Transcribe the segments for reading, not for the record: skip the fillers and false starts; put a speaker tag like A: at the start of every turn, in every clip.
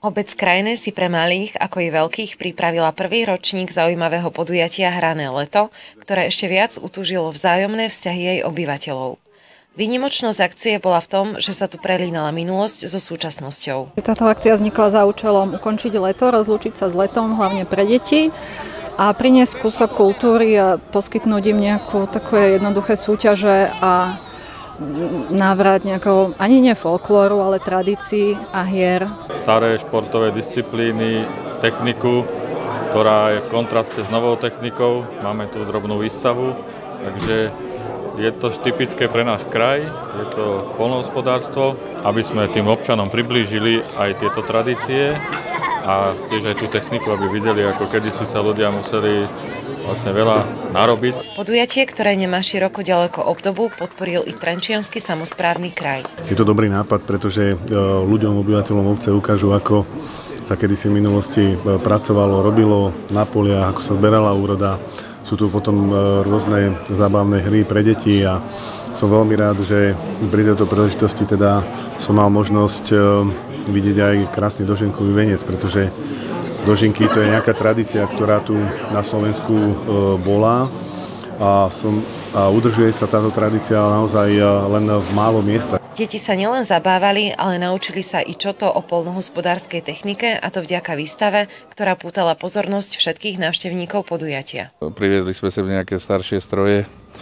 A: Obec Krajné si pre malých, ako i veľkých, pripravila prvý ročník zaujímavého podujatia Hrané leto, ktoré ešte viac utúžilo vzájomné vzťahy jej obyvateľov. Výnimočnosť akcie bola v tom, že sa tu prelínala minulosť so súčasnosťou.
B: Táto akcia vznikla za účelom ukončiť leto, rozlúčiť sa s letom, hlavne pre deti, a priniesť kúsok kultúry a poskytnúť im nejakú také jednoduché súťaže a návrat nejakého, ani nie folklóru, ale tradícií a hier.
C: Staré športové disciplíny, techniku, ktorá je v kontraste s novou technikou. Máme tu drobnú výstavu, takže je to typické pre náš kraj, je to poľnohospodárstvo, aby sme tým občanom priblížili aj tieto tradície a tiež aj tú techniku, aby videli, ako kedysi sa ľudia museli vlastne veľa narobiť.
A: Podujatie, ktoré nemá široko ďaleko obdobu, podporil i Trenčiansky samosprávny kraj.
D: Je to dobrý nápad, pretože ľuďom, obyvateľom obce ukážu, ako sa kedysi v minulosti pracovalo, robilo na poliach, ako sa zberala úroda. Sú tu potom rôzne zábavné hry pre deti a som veľmi rád, že pri tejto príležitosti teda som mal možnosť vidieť aj krásny dožinkový venec, pretože dožinky to je nejaká tradícia, ktorá tu na Slovensku bola a udržuje sa táto tradícia naozaj len v málo miestach.
A: Deti sa nielen zabávali, ale naučili sa i čo to o poľnohospodárskej technike, a to vďaka výstave, ktorá pútala pozornosť všetkých návštevníkov podujatia.
E: Priviezli sme sem nejaké staršie stroje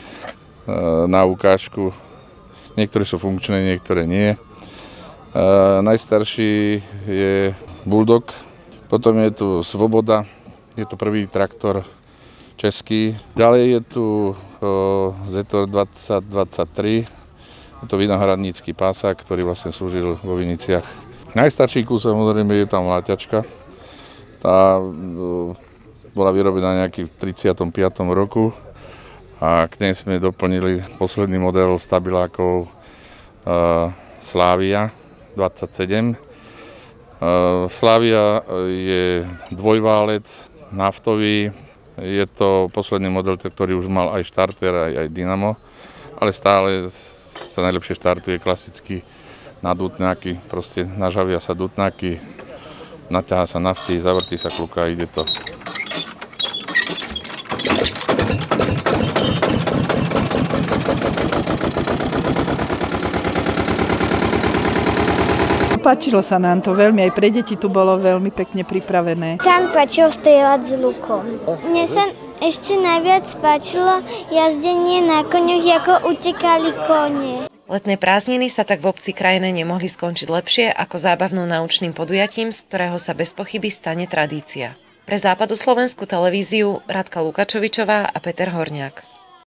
E: na ukážku. Niektoré sú funkčné, niektoré nie. Najstarší je Bulldog. Potom je tu Svoboda, je to prvý traktor český. Ďalej je tu Zetor 2023, je to vinohradnícky pásák, ktorý vlastne slúžil vo Viniciach. Najstarší kus, samozrejme, je tam láťačka. Tá bola vyrobená nejaký v 35. roku a k nej sme doplnili posledný model stabilákov Slavia 27. Slavia je dvojválec, naftový, je to posledný model, ktorý už mal aj štarter, aj dynamo, ale stále sa najlepšie štartuje klasicky na dutnáky, proste nažavia sa dutnáky, naťahá sa nafty, zavrtí sa kluka a ide to.
F: Páčilo sa nám to veľmi, aj pre deti tu bolo veľmi pekne pripravené.
G: Sa mi páčilo strieľať s lukom. Mne sa ešte najviac páčilo jazdenie na koňoch, ako utekali kone.
A: Letné prázdniny sa tak v obci Krajné nemohli skončiť lepšie ako zábavno-naučným podujatím, z ktorého sa bez pochyby stane tradícia. Pre Západoslovenskú televíziu Radka Lukačovičová a Peter Horniak.